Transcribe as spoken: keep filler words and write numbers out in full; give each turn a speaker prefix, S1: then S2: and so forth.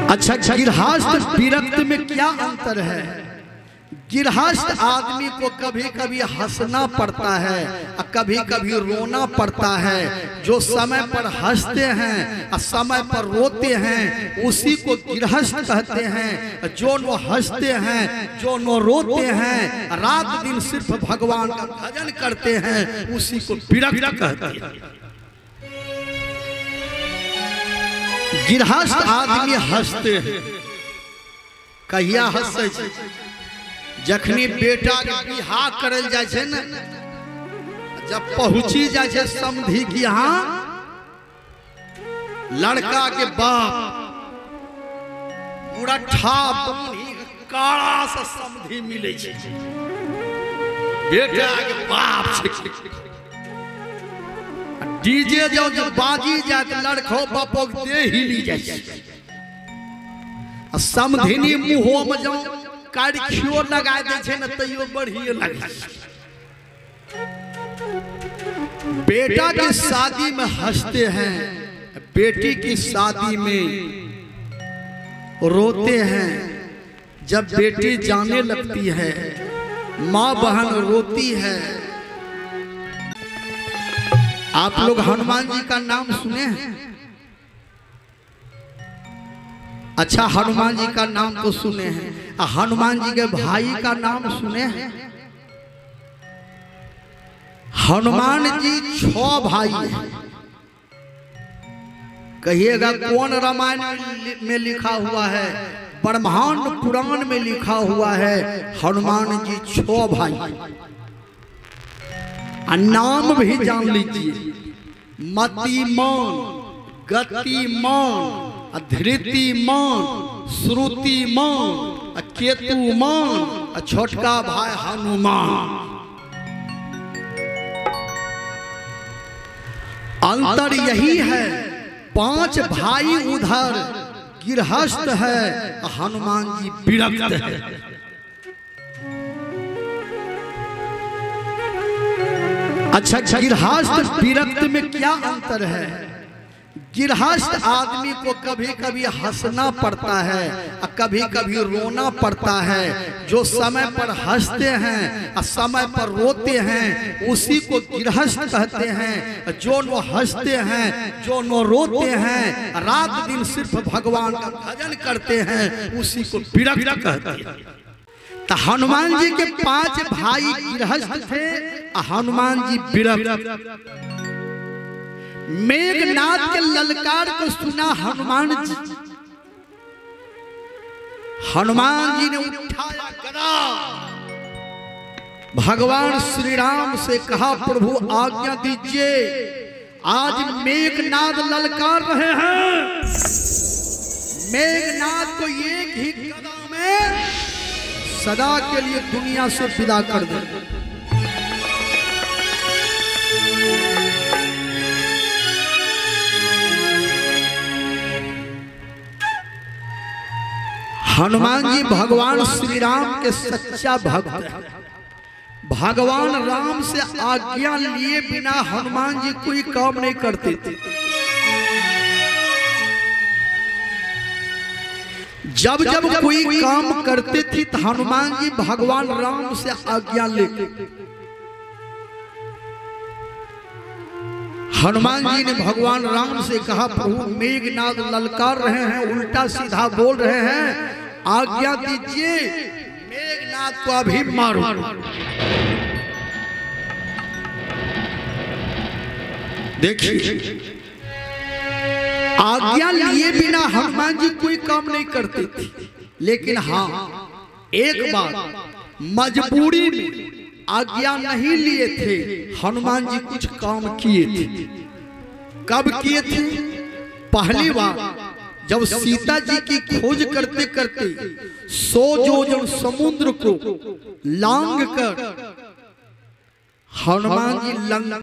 S1: अच्छा, गृहस्थ विरक्त में क्या अंतर है? गृहस्थ आदमी को कभी कभी हंसना पड़ता है और कभी कभी रोना पड़ता है। जो समय पर हंसते हैं और समय पर रोते हैं उसी को गृहस्थ कहते हैं। जो न हंसते हैं, जो न रोते हैं, रात दिन सिर्फ भगवान का भजन करते हैं, उसी को विरक्त कहते हैं। गृहस्थ आदमी हंसते हैं। कहिया हंसे? जखनी बेटा के बियाह करल जाए छे न, जब पहुंची जाए छे समधी के यहाँ, लड़का के बाप मुरठा बनी काला से समधी मिले छे। बेटा के बाप छे। डीजे जो जो बाजी जाए लड़को बापो दे हिली जाए। समधिनी मुंह में जो काढ़ियो लगा दे छे न तैयो बढ़िए लगे। बेटा की शादी में हंसते हैं, बेटी की शादी में रोते हैं। जब बेटी जाने लगती है, माँ बहन रोती है। आप लोग हनुमान जी का नाम सुने हैं? अच्छा, हनुमान जी का नाम तो सुने हैं। हनुमान जी के भाई का नाम सुने हैं? हनुमान जी छह भाई हैं। कहिएगा कौन रामायण में लिखा हुआ है? ब्रह्मांड पुराण में लिखा हुआ है हनुमान जी छह भाई। नाम भी जान लीजिए, मतिमान, गतिमान, धृतिमान, श्रुतिमान, केतुमान, छोटका भाई हनुमान। अंतर यही है, पांच भाई उधर गृहस्थ है, हनुमान जी विरक्त है। अच्छा, गृहस्थ विरक्त में क्या अंतर है? गृहस्थ आदमी को कभी कभी हंसना पड़ता है और कभी कभी रोना पड़ता है। जो समय पर हंसते हैं और समय पर रोते हैं उसी को गृहस्थ कहते हैं। जो न हंसते हैं, जो न रोते हैं, रात दिन सिर्फ भगवान का भजन करते हैं, उसी को विरक्त कहते हैं। तो हनुमान जी के पांच भाई गृहस्थ थे, हनुमान जी विरक्त। मेघनाद के ललकार को सुना हनुमान जी। हनुमान जी ने उठाया गदा, भगवान श्री राम से कहा, प्रभु आज्ञा दीजिए, आज मेघनाद ललकार रहे हैं। मेघनाद को एक ही गदा में सदा के लिए दुनिया से विदा कर दे। हनुमान जी भगवान श्री राम के सच्चा भक्त हैं। भगवान राम से आज्ञा लिए बिना हनुमान जी कोई काम नहीं करते थे। जब जब कोई काम करते थे तो हनुमान जी भगवान राम से आज्ञा लेते। हनुमान जी ने भगवान राम से कहा, प्रभु मेघनाद ललकार रहे हैं, उल्टा सीधा बोल रहे हैं, आज्ञा दीजिए, मेघनाद को अभी मारो। देखिए, आज्ञा लिए बिना हनुमान जी कोई काम नहीं करते थे। लेकिन हाँ, एक बार मजबूरी में आज्ञा नहीं लिए थे, हनुमान जी कुछ काम किए थे। कब किए थे? पहली बार जब सीता जी की खोज करते करते सौ योजन समुद्र को लांग कर हनुमान जी लंका